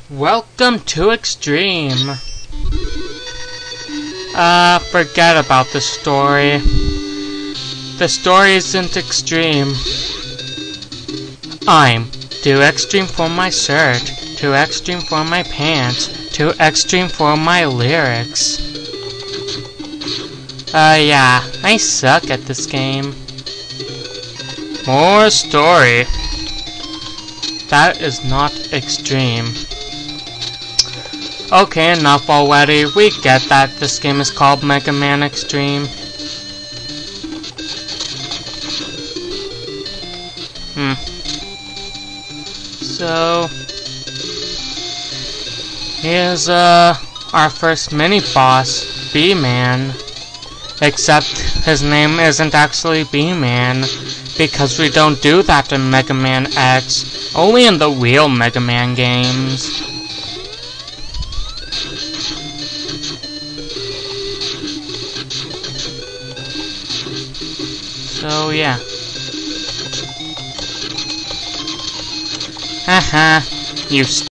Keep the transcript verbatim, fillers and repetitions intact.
Welcome to Extreme. Uh, forget about the story. The story isn't extreme. I'm too extreme for my shirt, too extreme for my pants, too extreme for my lyrics. Uh, yeah, I suck at this game. More story. That is not extreme. Okay, enough already. We get that this game is called Megaman Xtreme. Hmm. So, here's uh our first mini boss, B-Man. Except his name isn't actually B-Man, because we don't do that in Mega Man X, only in the real Mega Man games. So yeah. Haha, you